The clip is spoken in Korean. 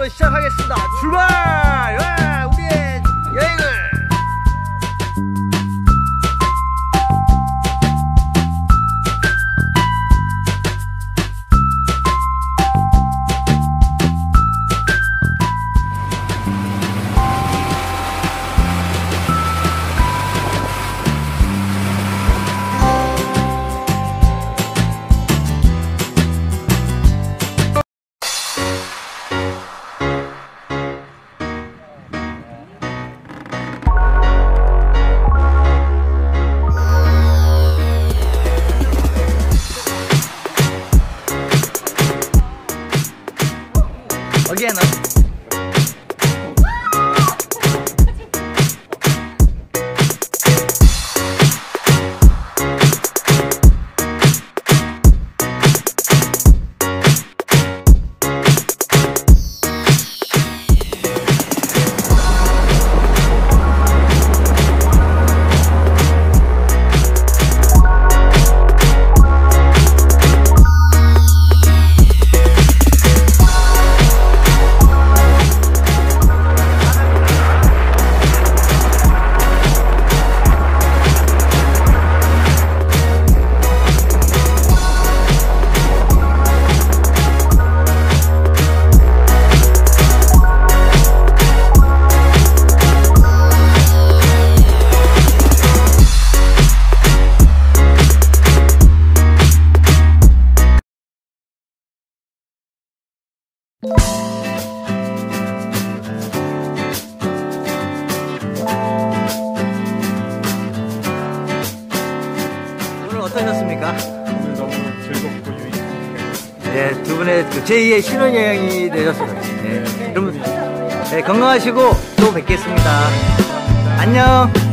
시작하겠습니다. 출발! 와, 우리의 여행을! Again, 오늘 어떠셨습니까? 오늘 너무 즐겁고 유익했습니다. 네, 두 분의 그 제2의 신혼여행이 되셨습니다. 네, 여러분, 네, 건강하시고 또 뵙겠습니다. 안녕!